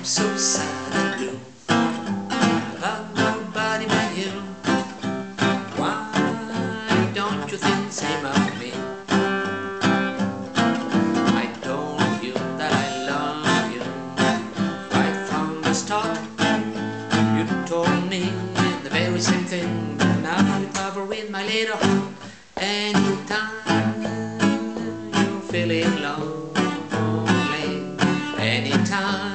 I'm so sad and blue. I've got nobody but you. Why don't you think the same of me? I told you that I love you right from the start. You told me the very same thing, but now you cover with my little heart. Anytime you feel in love, anytime